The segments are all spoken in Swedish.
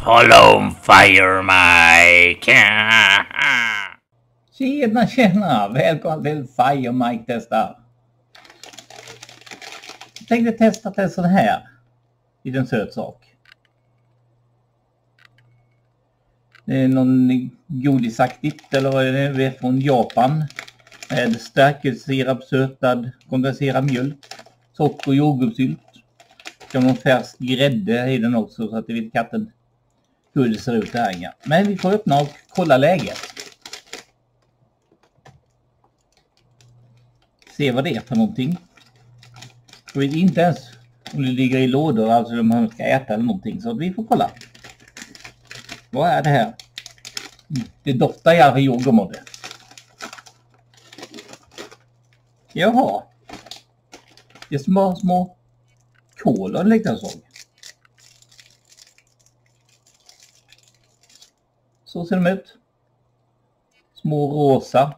Follow Fire Mike. Tjena, välkommen till Fire Mike testar. Jag tänkte testa en sån här liten söt sak. Det är någon godisaktigt eller vad det är från Japan. Med stärkelsirap, sötad, kondenserad mjölk, socker och jordgubbssylt. Kan någon färsk grädde i den också så att det vet katten hur det ser ut här. Men vi får öppna och kolla läget. Se vad det är för någonting. Jag vet inte ens om det ligger i lådor, alltså om man ska äta eller någonting. Så vi får kolla. Vad är det här? Det doftar i alla fall jordgubb. Jaha. Det är små kolor liknande så. Så ser de ut. Små rosa.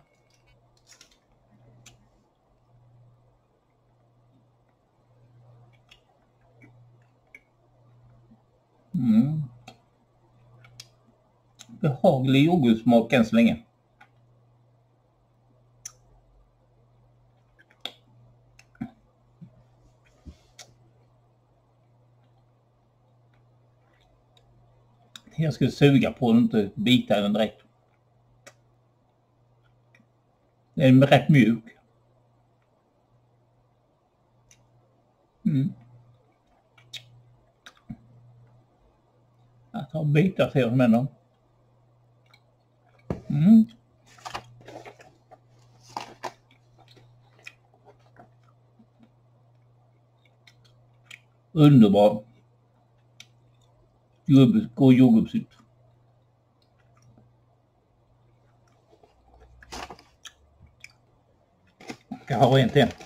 Behaglig jordgubbssmak än så länge. Jag skulle suga på den, inte bita den direkt. Den är rätt mjuk. Jag tar bitar för dem ändå. Underbar. God jordgubbssylt. Jag har rent igen.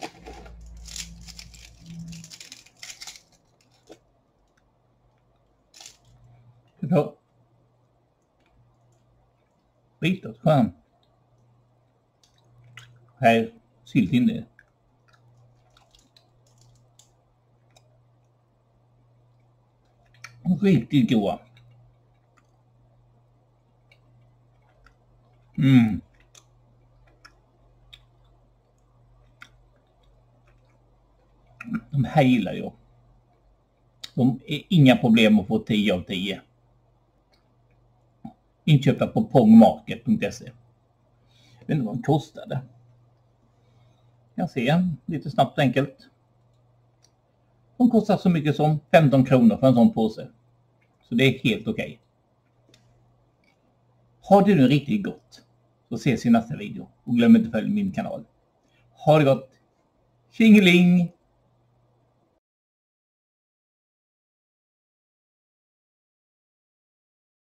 Så. Bitet skön. Här sylt inne. Riktigt goda. De här gillar jag. De är inga problem att få 10 av 10. Inköpta på pongmarket.se. Jag vet inte vad de kostade. Jag ser lite snabbt och enkelt. De kostar så mycket som 15 kronor för en sån påse. Så det är helt okej. Har du nu riktigt gott, så ses i nästa video. Och glöm inte att följa min kanal. Ha det gott. Tjingeling!